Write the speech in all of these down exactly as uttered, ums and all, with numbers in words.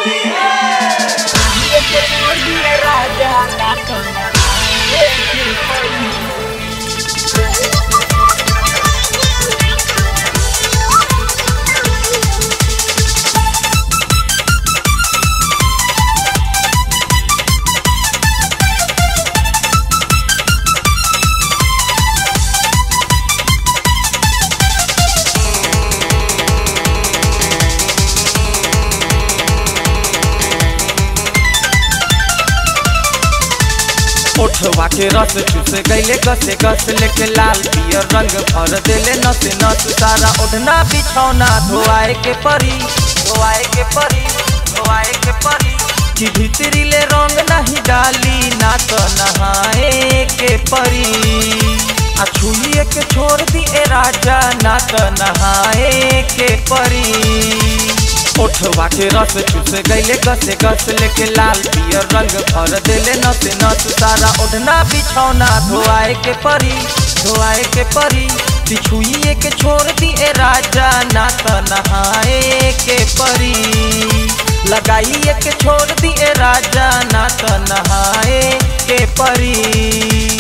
ओठवा के रस चूस गईले गसे गस लेके लाल पियर रंग भर देले नस नस सारा ओढ़ना बिछौना धोआए के परी धोआए के परी धोआए के परी कि भीतरी ले रंग नहीं डाली ना तो नहाए के परी आ छुइए के छोड़ दिए राजा ना तो नहाए के परी ओठवा के रस चूस गईले गसे गस लेके लाल पियर रंग भर देले नस नस सारा ओढ़ना बिछौना धोआए के परी धोआए के परी पिछुइए के छोड़ दिए राजा ना तो नहाए के परी लगाइए के छोड़ दिए राजा ना तो नहाए के परी।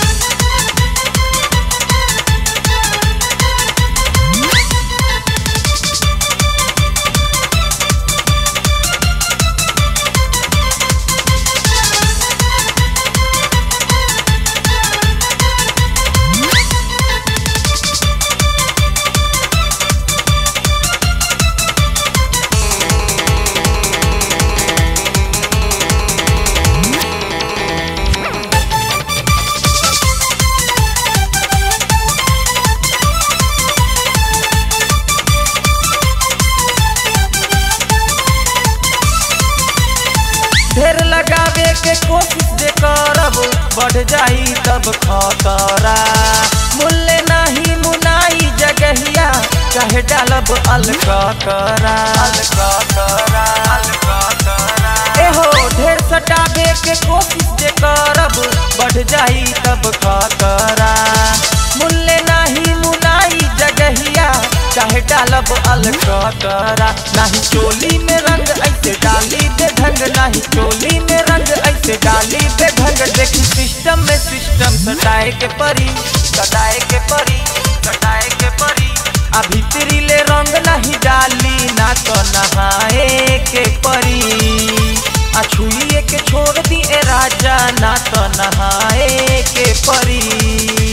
ढेर लगावे के कोशिश जे करब बढ़ जाई तब खतरा मुल्ले नहीं मुनाई जगहिया चाहे डालब अलकतरा अलकतरा अलकतरा एहो ढेर सटावे के कोशिश जे करब बढ़ जाई तब खतरा मुल्ले नहीं मुनाई जगहिया चाहे डालब अलकतरा नहीं चोली में रंग ऐसे डाली बेढंग नहीं चोली में रंग ऐसे डाली बेढंग देखी सिस्टम में सिस्टम सटाए के परी सटाए के परी सटाए के परी आ भीतरी ले रंग नहीं डाली ना तो नहाए के परी आ छुइए के छोड़ दिए राजा ना तो नहाए के परी।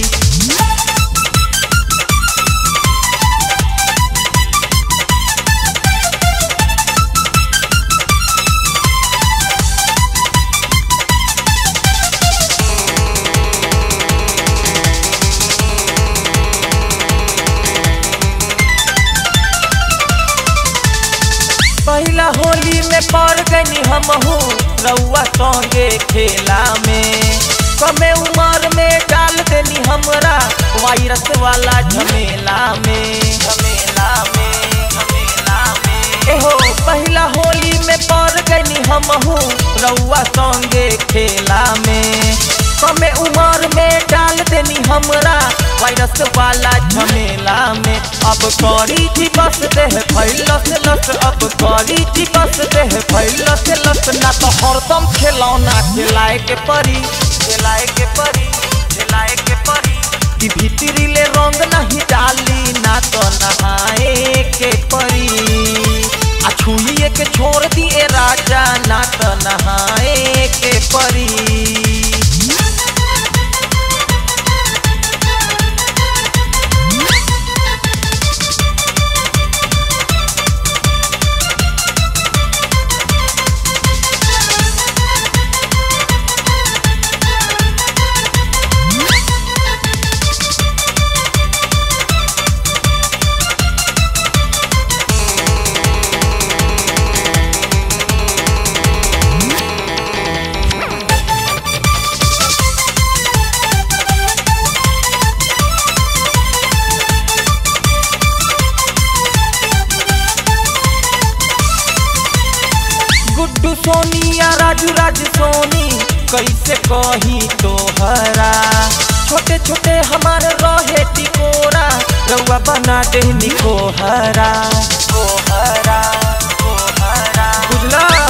पहला होली में पड़ गई हम हूँ रउआ संगे खेला में कमे उम्र में डाल देनी हमरा वायरस वाला झमेला में झमेला में झमेला में एहो पहला होली में पड़ गई हम हूँ रउआ संगे खेला में कमे उम्र में डाल देनी हमरा वायरस वाला झमेला में अब करी थी बस देह फैलस लस अब करी थी बस देह फैलस लस ना तो हरदम खिलौना खिलाए के परी खिलाए के परी खिलाए के परी कि भीतरी ले रंग नहीं डाली ना तो नहाए के परी आ छुइए के छोड़ दिए राजा ना तो नहाए के परी। सोनिया राजू राज सोनी कैसे कही तोहरा छोटे छोटे हमारे रहे टिकोरा रउआ बना देनी कोहरा कोहरा कोहरा बुझला।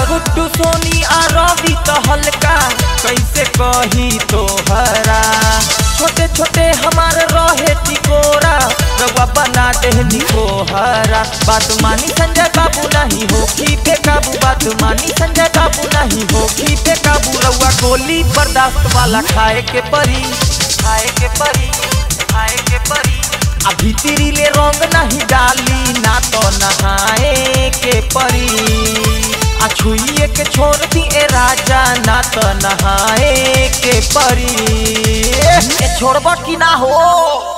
का कैसे कही तोहरा। छोटे छोटे हमारे रहे टिकोरा रउआ बना देहनी कोहरा। बात मानी संजय बाबू नहीं होखी बेकाबू, बात मानी संजय बाबू नहीं होखी बेकाबू। रउआ गोली बर्दाश्त वाला खाए के परी, खाए के परी, खाए के परी। अभी तिरीले रंग नहीं डाली ना तो नहाए के परी। आ छुइए के छोड़ दिए राजा ना तो नहाए के परी। ए छोड़ब की ना हो।